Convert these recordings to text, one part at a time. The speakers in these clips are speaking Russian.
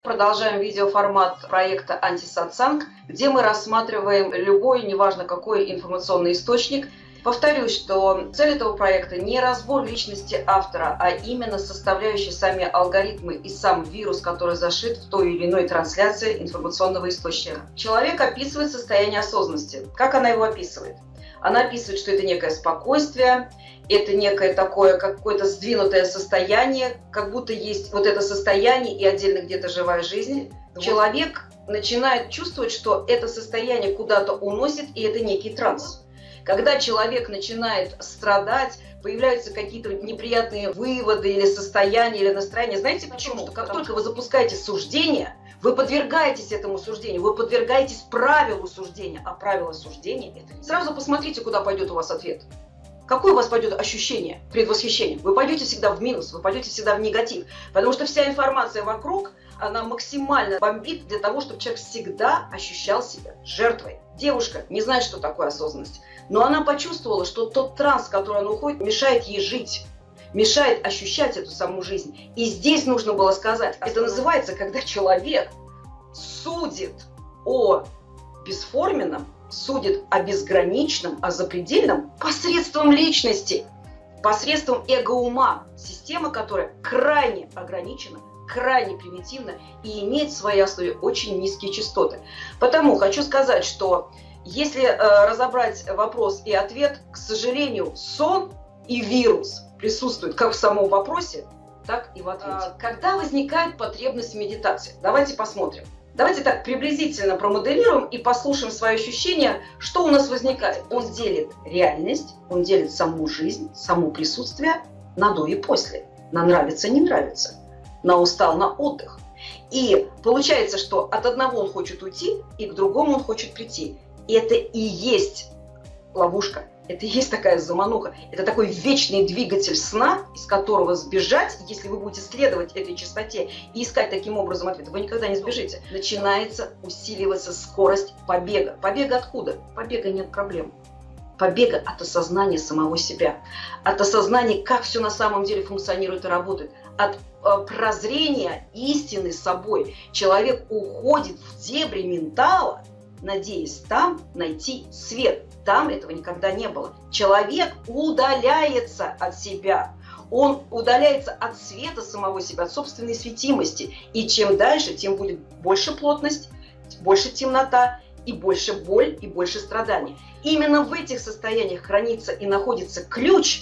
Продолжаем видеоформат проекта «Антисатсанг», где мы рассматриваем любой, неважно какой информационный источник. Повторюсь, что цель этого проекта не разбор личности автора, а именно составляющие сами алгоритмы и сам вирус, который зашит в той или иной трансляции информационного источника. Человек описывает состояние осознанности. Как она его описывает? Она описывает, что это некое спокойствие, это некое такое какое-то сдвинутое состояние, как будто есть вот это состояние и отдельно где-то живая жизнь. Человек начинает чувствовать, что это состояние куда-то уносит, и это некий транс. Когда человек начинает страдать, появляются какие-то неприятные выводы или состояния, или настроения. Знаете почему? Что как только вы запускаете суждение, вы подвергаетесь этому суждению, вы подвергаетесь правилу суждения. А правило суждения – это… Сразу посмотрите, куда пойдет у вас ответ. Какое у вас пойдет ощущение, предвосхищение? Вы пойдете всегда в минус, вы пойдете всегда в негатив. Потому что вся информация вокруг, она максимально бомбит для того, чтобы человек всегда ощущал себя жертвой. Девушка не знает, что такое осознанность, но она почувствовала, что тот транс, в который она уходит, мешает ей жить, мешает ощущать эту саму жизнь. И здесь нужно было сказать, это называется, когда человек судит о бесформенном, судит о безграничном, о запредельном посредством личности, посредством эго-ума, система, которая крайне ограничена, крайне примитивна и имеет в своей основе очень низкие частоты. Потому хочу сказать, что если разобрать вопрос и ответ, к сожалению, сон и вирус присутствуют как в самом вопросе, так и в ответе. Когда возникает потребность в медитации? Давайте посмотрим. Давайте так приблизительно промоделируем и послушаем свои ощущения, что у нас возникает. Он делит реальность, он делит саму жизнь, само присутствие на до и после, на нравится, не нравится, на устал, на отдых. И получается, что от одного он хочет уйти, и к другому он хочет прийти. И это и есть ловушка. Это и есть такая замануха. Это такой вечный двигатель сна, из которого сбежать, если вы будете следовать этой частоте и искать таким образом ответ, вы никогда не сбежите. Начинается усиливаться скорость побега. Побега откуда? Побега нет проблем. Побега от осознания самого себя. От осознания, как все на самом деле функционирует и работает. От прозрения истины собой. Человек уходит в дебри ментала, надеясь там найти свет. Там этого никогда не было. Человек удаляется от себя. Он удаляется от света самого себя, от собственной светимости. И чем дальше, тем будет больше плотность, больше темнота, и больше боль, и больше страданий. Именно в этих состояниях хранится и находится ключ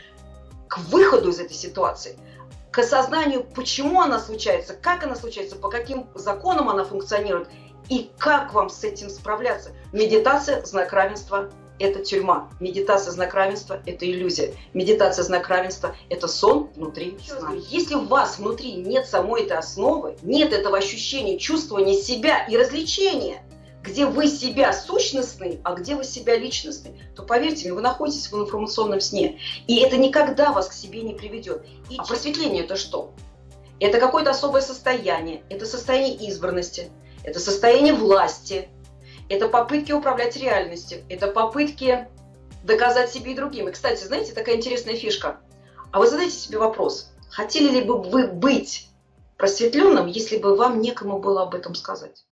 к выходу из этой ситуации, к осознанию, почему она случается, как она случается, по каким законам она функционирует, и как вам с этим справляться. Медитация – знак равенства – это тюрьма. Медитация – знак равенства – это иллюзия. Медитация – знак равенства – это сон внутри сна. Если у вас внутри нет самой этой основы, нет этого ощущения, чувствования себя и развлечения, где вы себя сущностный, а где вы себя личностный, то, поверьте мне, вы находитесь в информационном сне. И это никогда вас к себе не приведет. А просветление – это что? Это какое-то особое состояние, это состояние избранности, это состояние власти, это попытки управлять реальностью, это попытки доказать себе и другим. И, кстати, знаете, такая интересная фишка. А вы задайте себе вопрос, хотели ли бы вы быть просветленным, если бы вам некому было об этом сказать?